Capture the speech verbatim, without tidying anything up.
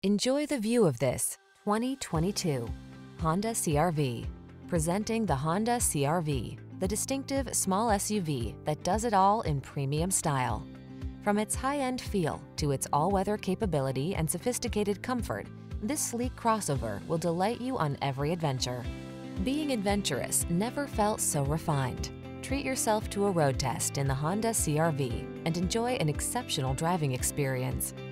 Enjoy the view of this twenty twenty-two Honda C R V. Presenting the Honda C R V, the distinctive small S U V that does it all in premium style. From its high-end feel to its all-weather capability and sophisticated comfort, this sleek crossover will delight you on every adventure. Being adventurous never felt so refined. Treat yourself to a road test in the Honda C R V and enjoy an exceptional driving experience.